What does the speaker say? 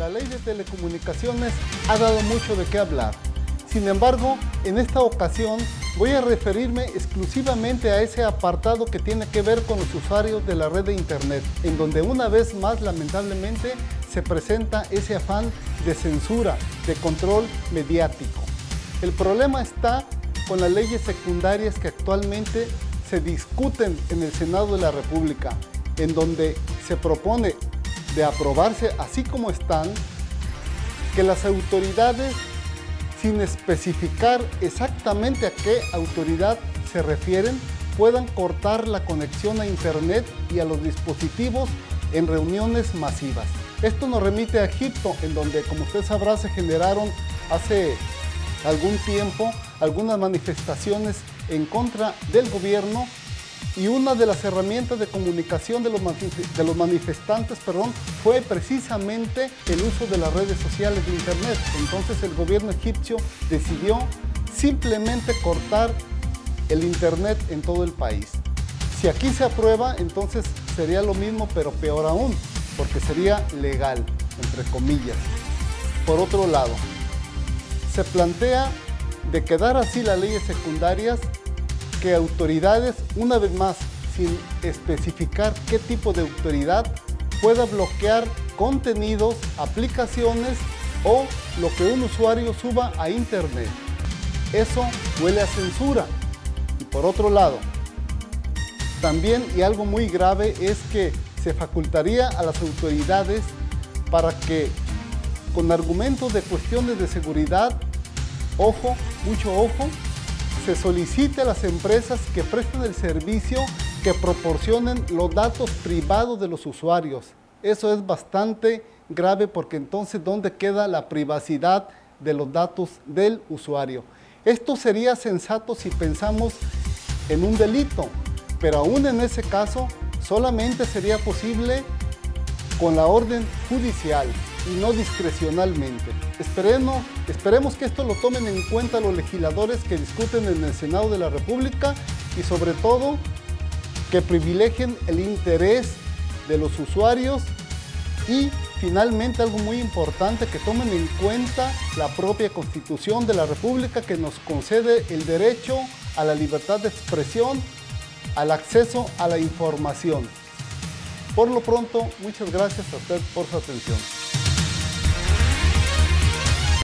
la Ley de Telecomunicaciones ha dado mucho de qué hablar. Sin embargo, en esta ocasión voy a referirme exclusivamente a ese apartado que tiene que ver con los usuarios de la red de Internet, en donde una vez más, lamentablemente, se presenta ese afán de censura, de control mediático. El problema está con las leyes secundarias que actualmente se discuten en el Senado de la República, en donde se propone de aprobarse así como están, que las autoridades, sin especificar exactamente a qué autoridad se refieren, puedan cortar la conexión a Internet y a los dispositivos en reuniones masivas. Esto nos remite a Egipto, en donde, como usted sabrá, se generaron hace algún tiempo algunas manifestaciones en contra del gobierno, y una de las herramientas de comunicación de los manifestantes fue precisamente el uso de las redes sociales de Internet. Entonces el gobierno egipcio decidió simplemente cortar el Internet en todo el país. Si aquí se aprueba, entonces sería lo mismo, pero peor aún, porque sería legal, entre comillas. Por otro lado, se plantea de quedar así las leyes secundarias, que autoridades, una vez más, sin especificar qué tipo de autoridad, pueda bloquear contenidos, aplicaciones o lo que un usuario suba a Internet. Eso huele a censura. Y por otro lado, también, y algo muy grave, es que se facultaría a las autoridades para que, con argumentos de cuestiones de seguridad, ojo, mucho ojo, se solicite a las empresas que presten el servicio que proporcionen los datos privados de los usuarios. Eso es bastante grave, porque entonces, ¿dónde queda la privacidad de los datos del usuario? Esto sería sensato si pensamos en un delito, pero aún en ese caso solamente sería posible con la orden judicial y no discrecionalmente. Esperemos que esto lo tomen en cuenta los legisladores que discuten en el Senado de la República, y sobre todo que privilegien el interés de los usuarios, y finalmente algo muy importante, que tomen en cuenta la propia Constitución de la República, que nos concede el derecho a la libertad de expresión, al acceso a la información. Por lo pronto, muchas gracias a usted por su atención.